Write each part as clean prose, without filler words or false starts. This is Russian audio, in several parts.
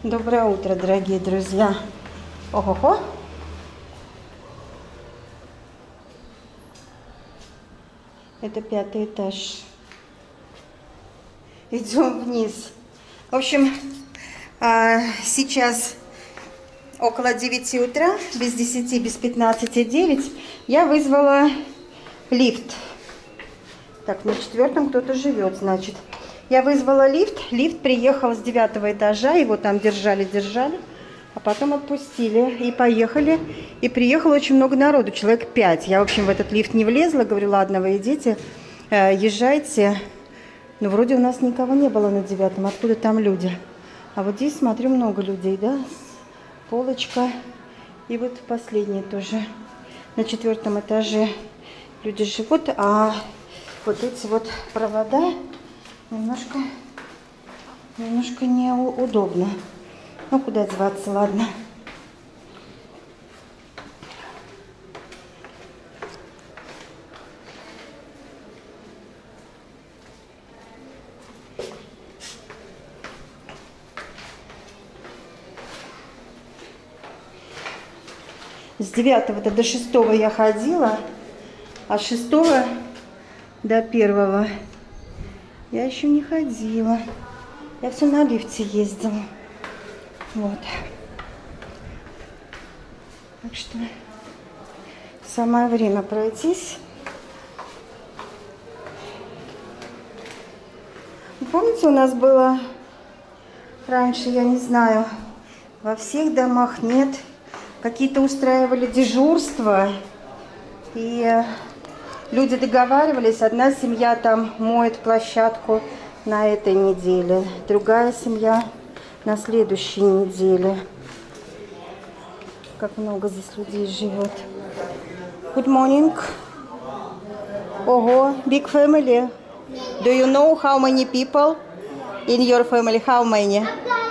Доброе утро, дорогие друзья. Ого-го. Это 5-й этаж. Идем вниз. В общем, сейчас около 9 утра, без 10, без 15, 9, я вызвала лифт. Так, на 4-м кто-то живет, значит. Я вызвала лифт, лифт приехал с 9-го этажа, его там держали, а потом отпустили и поехали. И приехало очень много народу, человек 5. Я, в общем, в этот лифт не влезла, говорю, ладно, вы идите, езжайте. Но вроде у нас никого не было на 9-м, откуда там люди? А вот здесь, смотрю, много людей, да, полочка. И вот последний тоже, на 4-м этаже люди живут, а вот эти вот провода немножко неудобно. Ну, куда деваться, ладно. С 9-го до 6-го я ходила, а с 6-го до 1-го я еще не ходила. Я все на лифте ездила. Вот. Так что самое время пройтись. Помните, у нас было раньше, я не знаю, во всех домах нет, какие-то устраивали дежурства, и люди договаривались, одна семья там моет площадку на этой неделе, другая семья на следующей неделе. Как много здесь людей живет. Good morning. Ого, big family. Do you know how many people in your family? How many?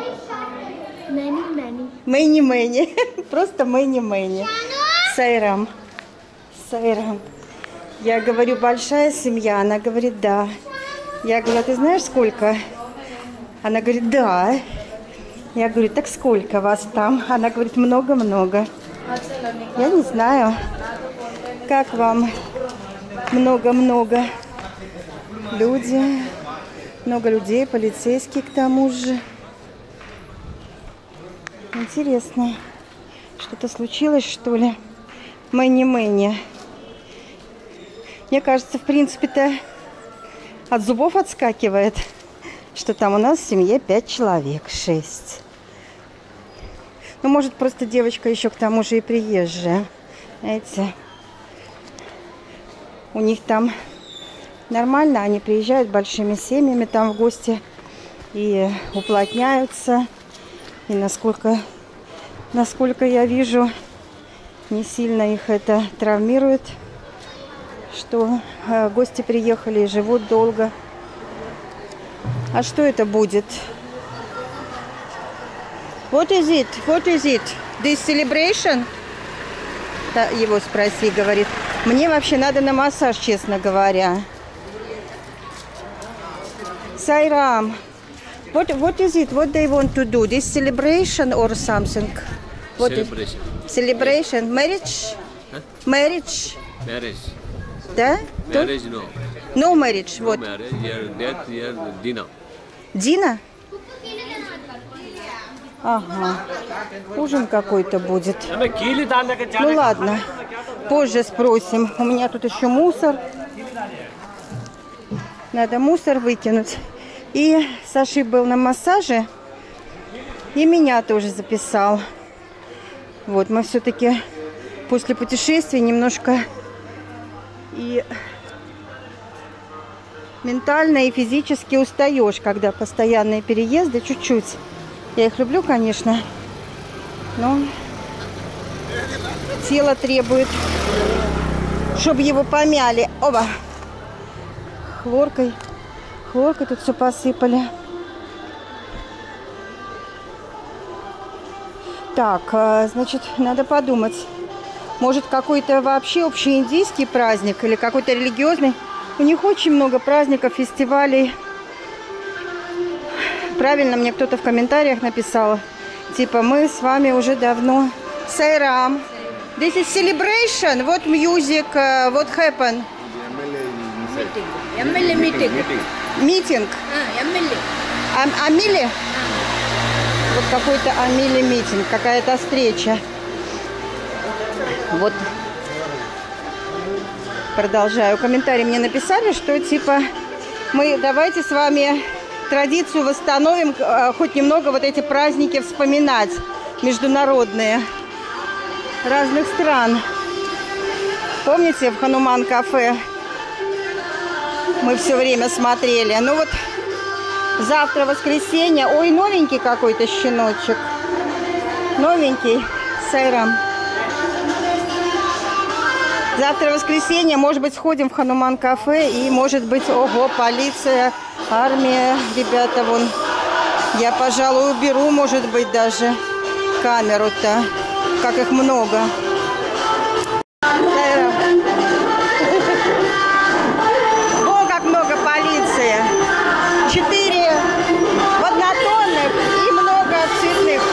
Many. Просто many. Сайрам. Я говорю, большая семья. Она говорит, да. Я говорю, а ты знаешь, сколько? Она говорит, да. Я говорю, так сколько вас там? Она говорит, много-много. Я не знаю, как вам много-много. Люди, много людей, полицейские к тому же. Интересно, что-то случилось, что ли? Мэнни. Мне кажется, в принципе-то от зубов отскакивает, что там у нас в семье 5 человек, 6. Ну, может, просто девочка еще к тому же и приезжая. Знаете, у них там нормально, они приезжают большими семьями там в гости и уплотняются. И насколько я вижу, не сильно их это травмирует, что гости приехали и живут долго. А что это будет? What is it? This celebration? Да, его спроси, говорит. Мне вообще надо на массаж, честно говоря. Сайрам. What is it? What they want to do? This celebration or something? Celebration. Celebration? Marriage? Huh? Marriage? Marriage. Да? Marriage, no. No marriage. No Вот. marriage. Here, death, here, dinner. Дина? Ага. Ужин какой-то будет. Ну ладно. Позже спросим. У меня тут еще мусор. Надо мусор выкинуть. И Саши был на массаже. И меня тоже записал. Вот, мы все-таки после путешествия немножко и ментально и физически устаешь, когда постоянные переезды, чуть-чуть. Я их люблю, конечно, но тело требует, чтобы его помяли. Оба! Хлоркой тут все посыпали. Так, значит, надо подумать. Может, какой-то вообще общеиндийский праздник или какой-то религиозный. У них очень много праздников, фестивалей. Правильно мне кто-то в комментариях написал, Типа мы с вами уже давно. Сайрам. This is celebration. What music? What happened? MLA meeting. Meeting. MLA. Амили? Вот какой-то Амили митинг, какая-то встреча. Вот. Продолжаю. Комментарии мне написали, что типа мы давайте с вами традицию восстановим, хоть немного вот эти праздники вспоминать, международные, разных стран. Помните, в Хануман кафе мы все время смотрели? Ну вот завтра воскресенье. Ой, новенький какой-то щеночек. Новенький. Сайрам. Завтра воскресенье, может быть, сходим в Хануман кафе и, может быть, ого, полиция, армия, ребята, вон. Я, пожалуй, уберу, может быть, даже камеру-то, как их много. О, как много полиции. 4 однотонных и много цветных.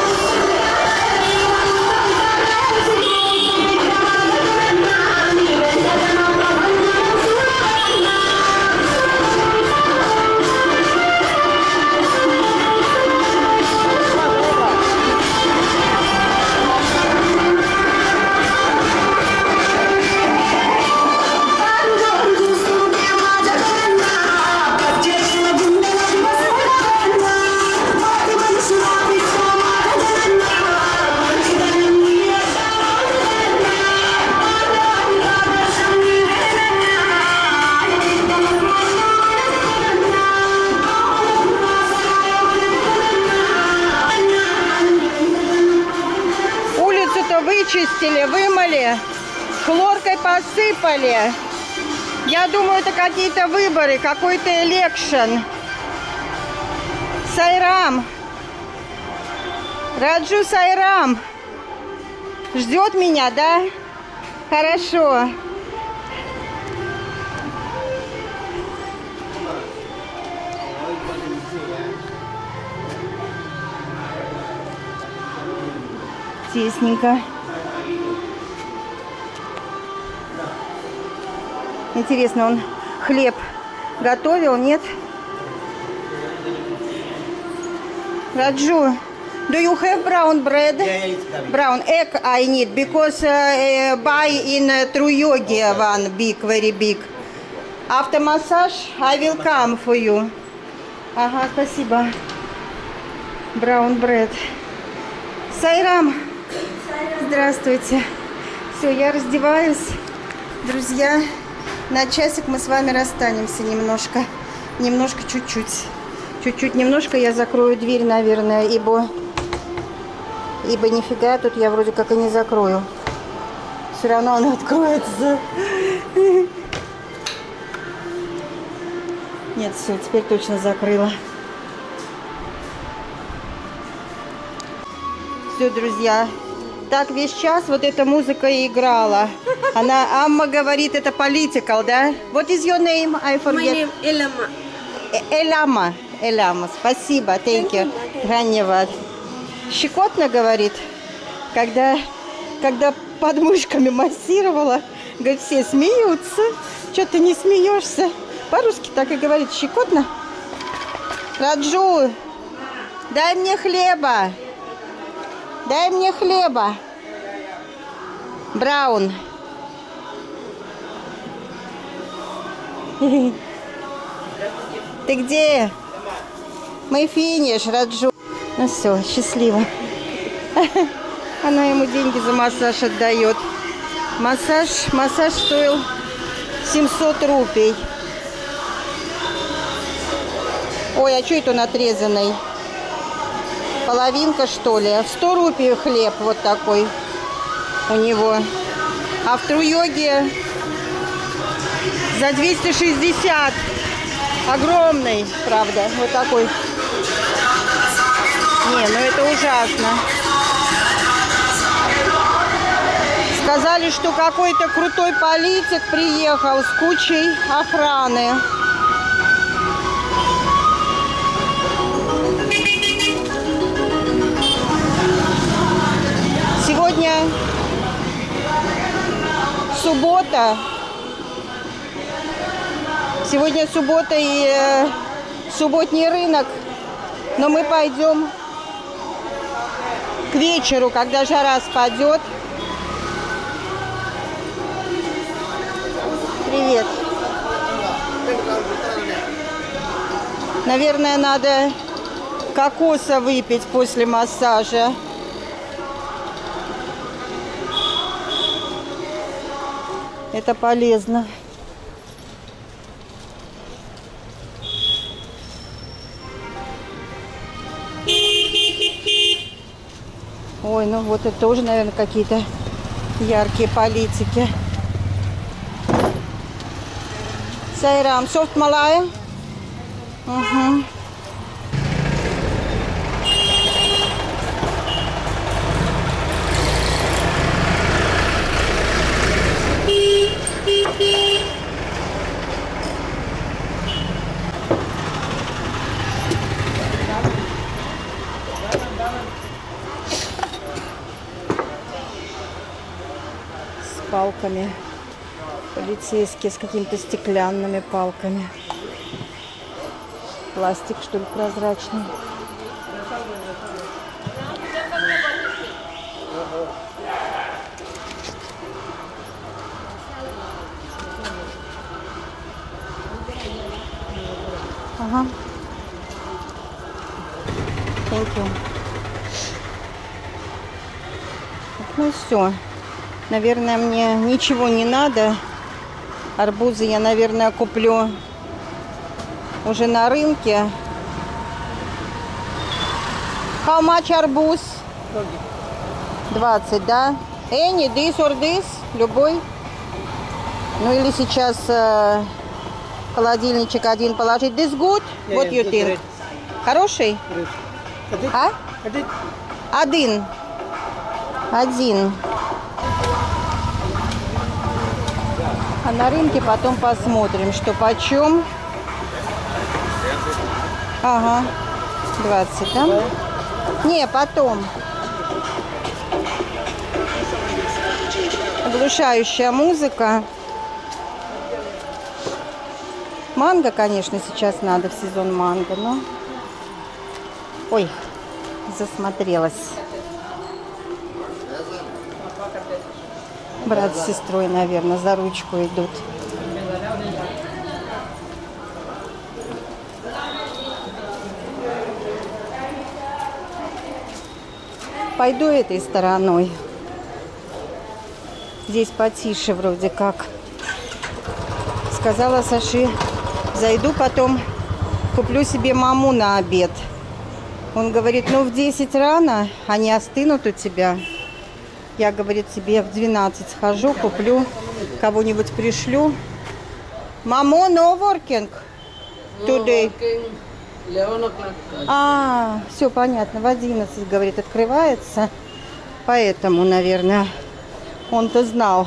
Вычистили, вымыли, хлоркой посыпали. Я думаю, это какие-то выборы, какой-то элекшн. Сайрам. Раджу Сайрам. Ждет меня, да? Хорошо. Тесненько. Интересно, он хлеб готовил, нет? Раджу, do you have brown bread? Brown egg I need, because buy in True Yogi one big, very big. After massage I will come for you. Ага, спасибо. Brown bread. Сайрам. Здравствуйте. Все, я раздеваюсь. Друзья, на часик мы с вами расстанемся немножко. Немножко, чуть-чуть. Чуть-чуть, немножко я закрою дверь, наверное, ибо нифига тут я вроде как и не закрою. Все равно она откроется. Нет, все, теперь точно закрыла. Все, друзья. Так весь час вот эта музыка и играла. Она, Амма говорит, это political, да? What is your name? I forget. My name Elama. Элама. Элама. Спасибо. Thank you. Ганневат. Щекотно, говорит, когда подмышками массировала, говорит, все смеются. Что ты не смеешься? По-русски так и говорит. Щекотно? Раджу, дай мне хлеба. Дай мне хлеба. Браун. Ты где? Мы финиш, Раджу. Ну все, счастливо. Она ему деньги за массаж отдает. Массаж стоил 700 рупий. Ой, а что это он отрезанный? Половинка, что ли? 100 рупий хлеб вот такой у него. А в True Yogi за 260. Огромный, правда, вот такой. Не, ну это ужасно. Сказали, что какой-то крутой политик приехал с кучей охраны. суббота. Сегодня суббота и субботний рынок. Но мы пойдем к вечеру, когда жара спадет. Привет. Наверное, надо кокоса выпить после массажа. Это полезно. Ой, ну вот это тоже, наверное, какие-то яркие политики. Сайрам, софт малая. Угу. С палками. Полицейские с какими-то стеклянными палками. Пластик, что ли, прозрачный. Ага. Thank you. Ну все. Наверное, мне ничего не надо. Арбузы я, наверное, куплю уже на рынке. How much арбуз? 20, да? Any, this or this? Любой? Ну или сейчас холодильничек один положить. This good? What you think? Хороший? А? Один. А на рынке потом посмотрим, что почем. Ага. 20, да? Не, потом. Оглушающая музыка. Манго, конечно, сейчас надо в сезон манго, но... Ой, засмотрелась. Брат с сестрой, наверное, за ручку идут. Пойду этой стороной. Здесь потише вроде как. Сказала Саши, зайду потом, куплю себе маму на обед. Он говорит, ну в 10 рано, они остынут у тебя. Я, говорит, тебе в 12 схожу, куплю, кого-нибудь пришлю. Мамо, no working today. А, все понятно, в 11, говорит, открывается. Поэтому, наверное, он-то знал,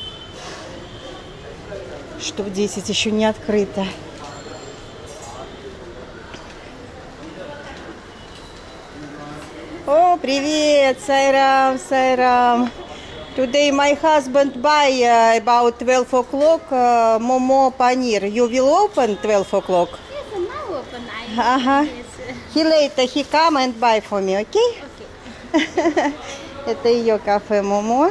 что в 10 еще не открыто. О, привет, Сайрам, Сайрам. Today my husband buy about 12 o'clock Momo Paneer. You will open 12 o'clock? Yes, now open. Ага. Yes. He later, he come and buy for me, okay? Это ее кафе Момо.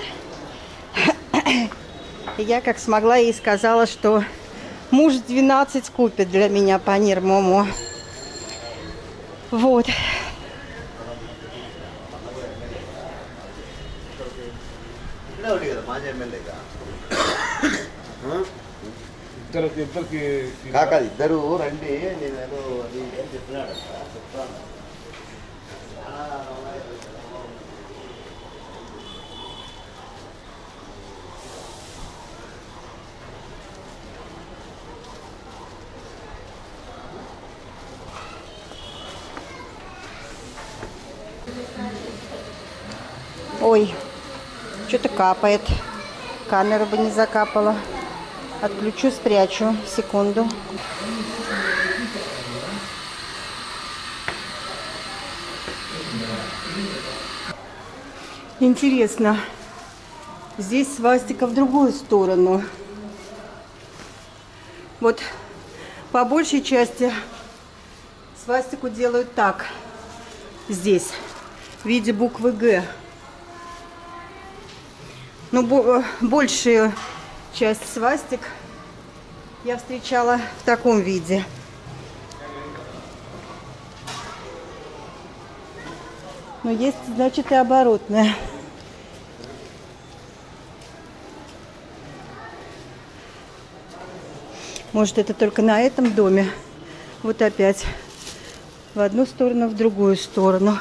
И я как смогла ей сказала, что муж 12 купит для меня панир Момо. Вот. కాకా ఇద్దరు రండి నేను ఏదో అది ఏం చెప్పినాడు చెప్తాను. Ой, что-то капает. Камеру бы не закапала. Отключу, спрячу. Секунду. Интересно, Здесь свастика в другую сторону. Вот по большей части свастику делают так. Здесь, в виде буквы «Г». Но большую часть свастик я встречала в таком виде. Но есть, значит, и оборотная. Может, это только на этом доме. Вот опять в одну сторону, в другую сторону.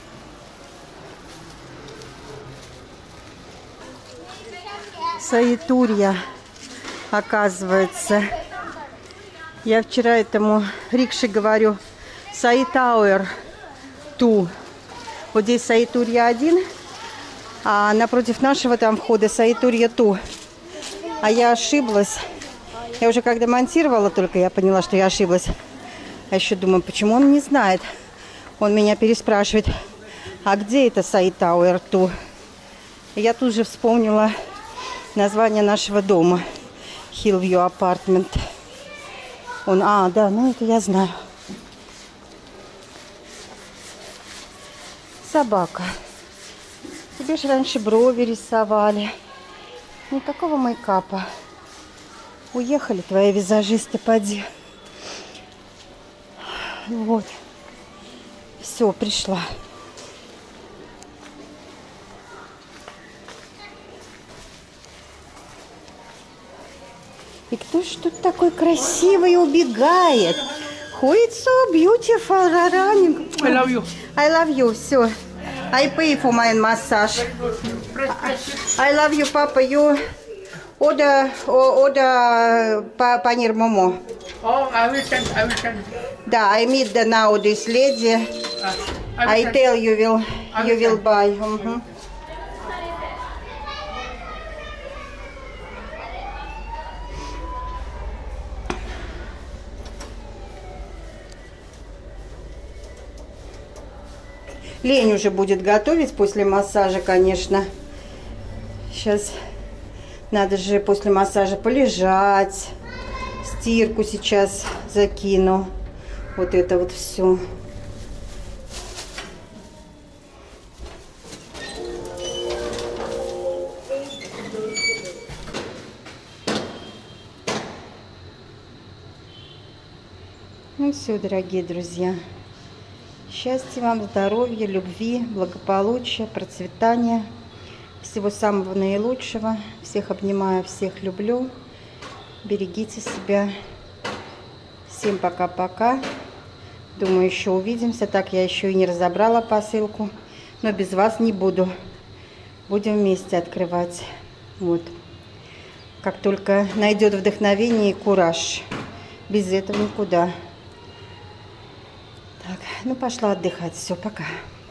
Саитурья, оказывается. Я вчера этому рикше говорю Саитауэр Ту. Вот здесь Саитурья 1, а напротив нашего там входа Саитурья Ту. А я ошиблась. Я уже когда монтировала, только я поняла, что я ошиблась. А еще думаю, почему он не знает. Он меня переспрашивает, а где это Саитауэр Ту? И я тут же вспомнила название нашего дома. Hillview Apartment. Он, да, ну это я знаю. Собака. Тебе же раньше брови рисовали. Никакого мейкапа. Уехали твои визажисты, поди. Вот. Все, пришла. И кто ж тут такой красивый убегает? Who is so beautiful, running? I love you. I love you, все. I pay for my massage. I love you, папа. You order панир момо. Oh, I will send. Да, I meet now this lady. I tell you will buy. Лень уже будет готовить после массажа, конечно. Сейчас надо же после массажа полежать. Стирку сейчас закину. Вот это вот все. Ну все, дорогие друзья. Счастья вам, здоровья, любви, благополучия, процветания. Всего самого наилучшего. Всех обнимаю, всех люблю. Берегите себя. Всем пока-пока. Думаю, еще увидимся. Так, я еще и не разобрала посылку. Но без вас не буду. Будем вместе открывать. Вот. Как только найдет вдохновение и кураж. Без этого никуда. Так, ну пошла отдыхать. Все, пока.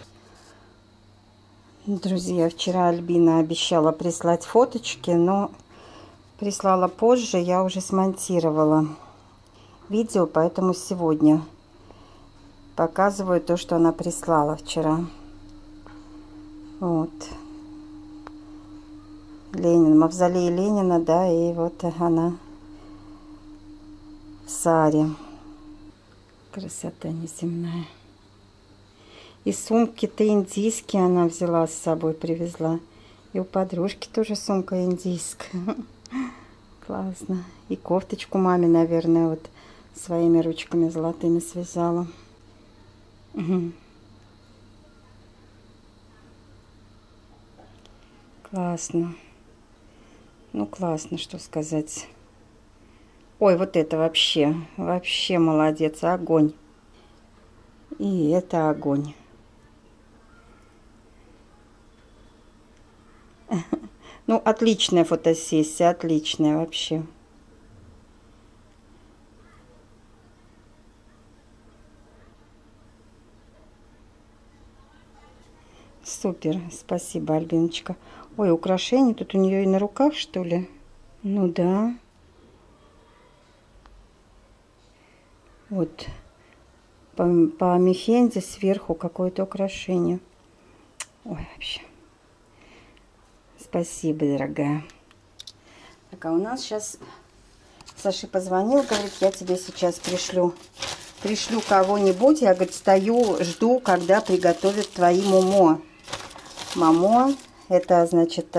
Друзья, вчера Альбина обещала прислать фоточки, но прислала позже. Я уже смонтировала видео, поэтому сегодня показываю то, что она прислала вчера. Вот. Ленин, мавзолей Ленина, да, и вот она в саре. Красота неземная. И сумки-то индийские она взяла с собой, привезла. И у подружки тоже сумка индийская. Классно. И кофточку маме, наверное, вот своими ручками золотыми связала. Угу. Классно. Ну, классно, что сказать. Ой, вот это вообще молодец, огонь. И это огонь. Ну, отличная фотосессия, отличная вообще. Супер, спасибо, Альбиночка. Ой, украшения тут у нее и на руках, что ли? Ну да. Вот по мехенде сверху какое-то украшение. Ой, вообще. Спасибо, дорогая. Так, а у нас сейчас Саша позвонил, говорит, я тебе сейчас пришлю кого-нибудь. Я, говорит, стою, жду, когда приготовят твои момо. Момо, это, значит,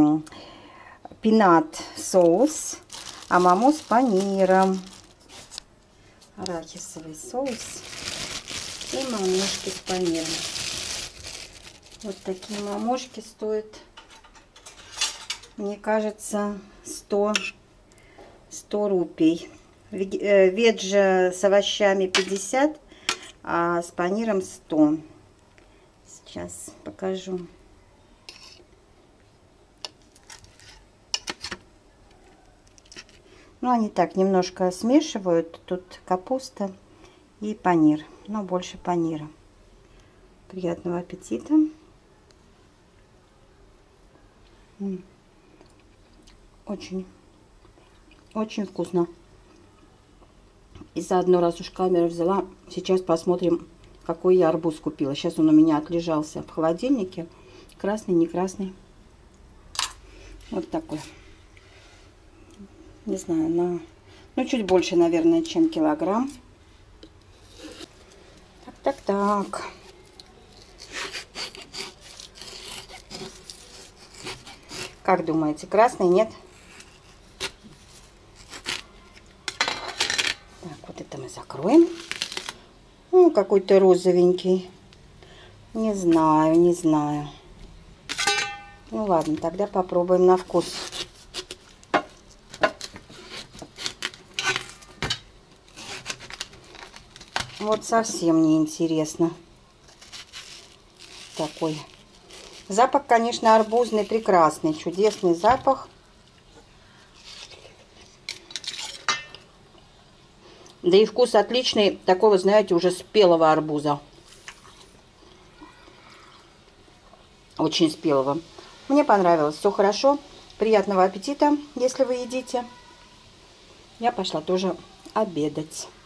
пинат соус, а момо с паниром. Арахисовый соус и мамушки с паниром. Вот такие мамушки стоят, мне кажется, 100 рупий. Веджа с овощами 50, а с паниром 100. Сейчас покажу. Ну, они так немножко смешивают. Тут капуста и панир, но больше панира. Приятного аппетита. Очень вкусно. И заодно, раз уж камеру взяла, сейчас посмотрим, какой я арбуз купила. Сейчас он у меня отлежался в холодильнике. Красный, не красный. Вот такой. Не знаю, ну, чуть больше, наверное, чем килограмм. Так. Как думаете, красный, нет? Так, вот это мы закроем. Ну, какой-то розовенький. Не знаю. Ну, ладно, тогда попробуем на вкус. Вот совсем не интересно. Такой. Запах, конечно, арбузный, прекрасный, чудесный запах. Да и вкус отличный, такого, знаете, уже спелого арбуза. Очень спелого. Мне понравилось, все хорошо. Приятного аппетита, если вы едите. Я пошла тоже обедать.